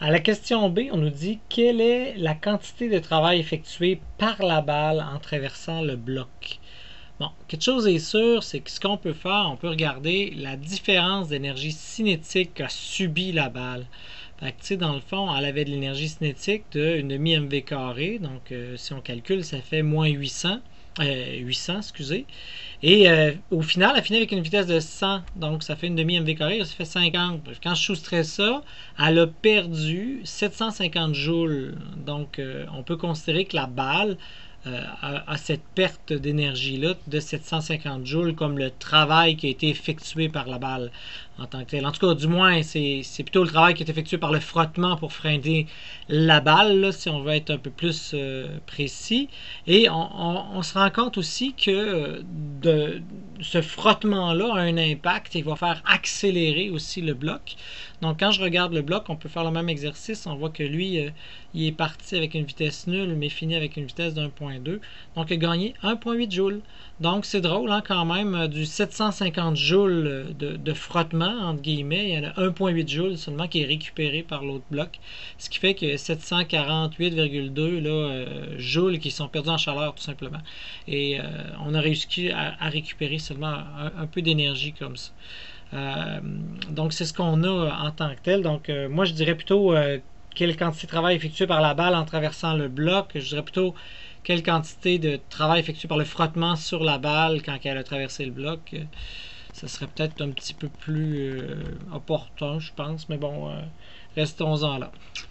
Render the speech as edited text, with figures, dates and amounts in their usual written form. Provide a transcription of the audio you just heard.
À la question B, on nous dit quelle est la quantité de travail effectué par la balle en traversant le bloc. Bon, quelque chose est sûr, c'est que ce qu'on peut faire, on peut regarder la différence d'énergie cinétique qu'a subi la balle. Fait que, tu sais, dans le fond, elle avait de l'énergie cinétique de 1 demi mv carré, donc si on calcule, ça fait moins 800, excusez. Et au final, elle finit avec une vitesse de 100, donc ça fait 1 demi mv carré, ça fait 50. Quand je soustrais ça, elle a perdu 750 joules. Donc on peut considérer que la balle a cette perte d'énergie-là de 750 joules comme le travail qui a été effectué par la balle en tant que tel. En tout cas, du moins, c'est plutôt le travail qui est effectué par le frottement pour freiner la balle, là, si on veut être un peu plus précis. Et on se rend compte aussi que ce frottement-là a un impact et va faire accélérer aussi le bloc. Donc, quand je regarde le bloc, on peut faire le même exercice. On voit que lui, il est parti avec une vitesse nulle, mais fini avec une vitesse de 1.2. Donc, il a gagné 1.8 joules. Donc, c'est drôle, hein, quand même, du 750 joules de frottement, entre guillemets, il y en a 1.8 joules seulement qui est récupéré par l'autre bloc. Ce qui fait que 748,2 joules qui sont perdus en chaleur, tout simplement. Et on a réussi à récupérer seulement un peu d'énergie comme ça. Donc, c'est ce qu'on a en tant que tel. Donc, moi, je dirais plutôt quelle quantité de travail effectué par la balle en traversant le bloc. Je dirais plutôt quelle quantité de travail effectué par le frottement sur la balle quand elle a traversé le bloc. Ça serait peut-être un petit peu plus opportun, je pense. Mais bon, restons-en là.